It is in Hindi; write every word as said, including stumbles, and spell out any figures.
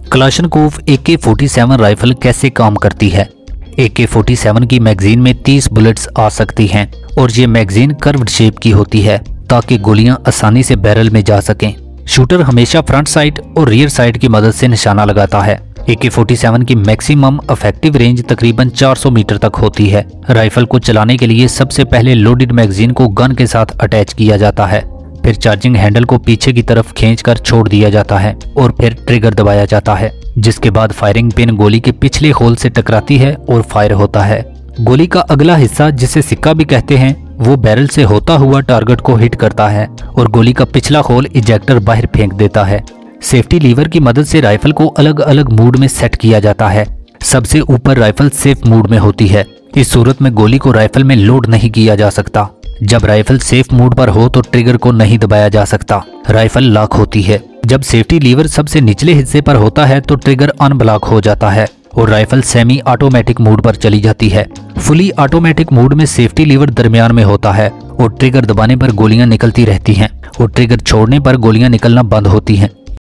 क्लाशनकोव ए के फोर्टी सेवन राइफल कैसे काम करती है। ए के फोर्टी सेवन की मैगजीन में तीस बुलेट्स आ सकती हैं और ये मैगजीन कर्व्ड शेप की होती है ताकि गोलियां आसानी से बैरल में जा सकें। शूटर हमेशा फ्रंट साइड और रियर साइड की मदद से निशाना लगाता है। ए के फोर्टी सेवन की मैक्सिमम इफेक्टिव रेंज तकरीबन चार सौ मीटर तक होती है। राइफल को चलाने के लिए सबसे पहले लोडेड मैगजीन को गन के साथ अटैच किया जाता है, फिर चार्जिंग हैंडल को पीछे की तरफ खींचकर छोड़ दिया जाता है और फिर ट्रिगर दबाया जाता है, जिसके बाद फायरिंग पिन गोली के पिछले होल से टकराती है और फायर होता है। गोली का अगला हिस्सा, जिसे सिक्का भी कहते हैं, वो बैरल से होता हुआ टारगेट को हिट करता है और गोली का पिछला होल इजेक्टर बाहर फेंक देता है। सेफ्टी लीवर की मदद से राइफल को अलग अलग मूड में सेट किया जाता है। सबसे ऊपर राइफल सेफ मूड में होती है। इस सूरत में गोली को राइफल में लोड नहीं किया जा सकता। जब राइफल सेफ मूड पर हो तो ट्रिगर को नहीं दबाया जा सकता, राइफल लॉक होती है। जब सेफ्टी लीवर सबसे निचले हिस्से पर होता है तो ट्रिगर अनब्लॉक हो जाता है और राइफल सेमी ऑटोमेटिक मोड पर चली जाती है। फुली ऑटोमेटिक मोड में सेफ्टी लीवर दरमियान में होता है और ट्रिगर दबाने पर गोलियां निकलती रहती हैं और ट्रिगर छोड़ने पर गोलियां निकलना बंद होती हैं।